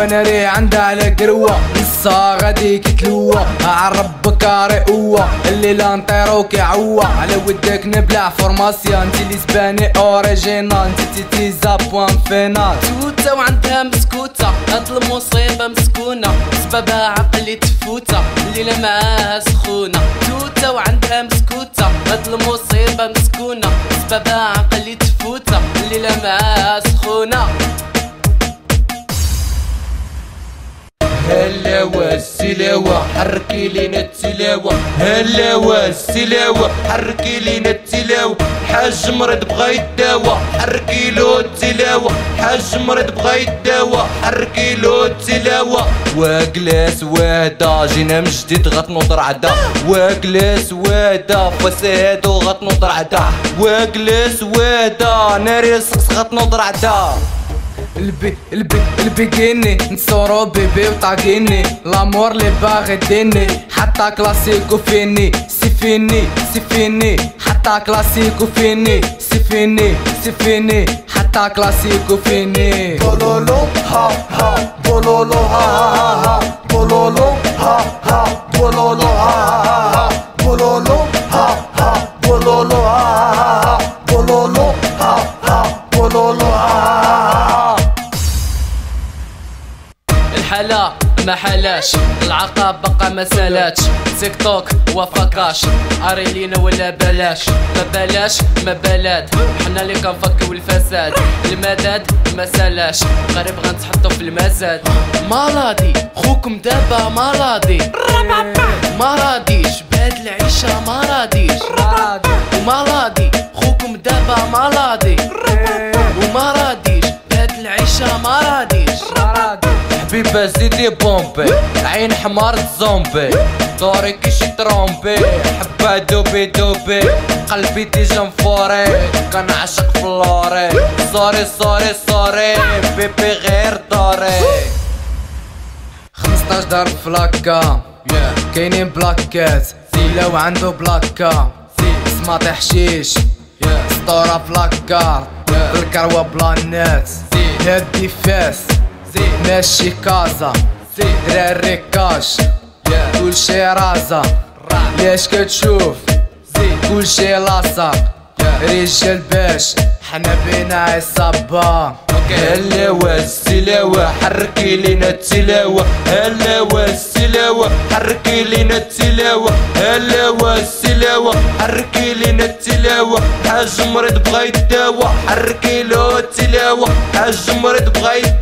ناري عندها على قروة نصا غادي كتلوى عرب كاري قوة الليلة نطيرو كيعوى على ودك نبلع فورماسيا انتي لي سباني اوريجينال انتي تيزا بوان فينال توتا وعندها مسكوتة هاد المصيبة مسكونة سببها عقلي تفوتة الليلة معاها سخونة توتا وعندها مسكوتة هاد المصيبة مسكونة سببها عقلي تفوتة الليلة معاها سخونة هلاوة السلاوة حركي لينا التلاوة هلاوة السلاوة حركي لينا التلاوة حاج مريض بغا يداوى حركي لو التلاوة حاج مريض بغا يداوى حركي لو التلاوة واجلاس وادا جينا من جديد غتنوض رعدا واجلاس وادا فساد وغتنوض رعدا واجلاس وادا ناري السقس غتنوض رعدا البيكيني نصورو بيبي وطاقيني لامور لي باغي ديني حتى كلاسيكو فيني سي فيني حتى كلاسيكو فيني سي فيني حتى كلاسيكو فيني بولولو ها ها بولولو ها ها بولولو ها ها بولولو ها بولولو ها ها بولولو ها بولولو ها بولولو الحلا ما حلاش العقاب بقى ما سالاتش تيك توك وفكاش اريلينا ولا بلاش ما بلاد حنا اللي كنفكيو الفساد المداد ما سالاش غريب غنتحطو في المزاد مرضي خوكم دابا مرضيش بهاد العيشة مرضيش ومرضي خوكم دابا ومرضيش بهاد العيشة مرضيش حبيبة زيدي بومبي عين حمار الزومبي دوري كيشي ترومبي حبة دوبي قلبي ديجا مفوري كنعشق في اللوري سوري بيبي غير دوري 15 ضرب فلاكا كاينين بلاكات لو عنده بلاكا سماطي حشيش سطورة فلاكار بالكروة بلانات هادي فاس ماشي كازا دراري كاش كلشي رازا ليش كتشوف كلشي لاصق رجال باش حنا بينا عصابة هلاوة السلاوة حركي لينا التلاوة هلاوة السلاوة حركي لينا التلاوة هلاوة السلاوة حركي لينا التلاوة حاج مريض بغا يداوى حركي لو التلاوة حاج مريض بغا يداوى